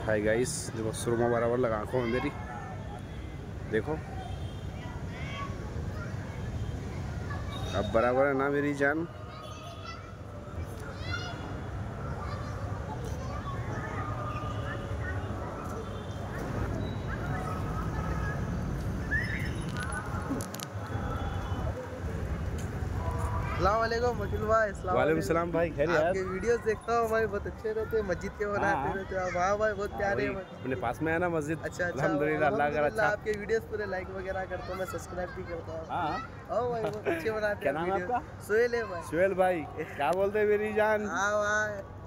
Hi guys, देखो सुरमा बराबर लगा आँखों में मेरी। देखो अब बराबर है ना मेरी जान। अस्सलामुअलैकुम वकील भाई। वालेकुम सलाम भाई, खैरियत? आपके वीडियोस देखता हूँ भाई, बहुत अच्छे रहते हैं, मस्जिद के बनाते रहते हैं। वाह भाई, बहुत प्यारे हैं। अपने पास में है ना मस्जिद। अच्छा अल्हम्दुलिल्लाह, अल्लाह का अच्छा। आपके वीडियोस पूरे लाइक वगैरह करता हूँ, मैं सब्सक्राइब भी करता हूँ। हाँ ओ भाई, बहुत अच्छे बनाते क्या हैं नाम है वीडियो। आपका? सोहेल है भाई। सुहेल भाई, क्या बोलते हैं मेरी जान? हाँ भाई।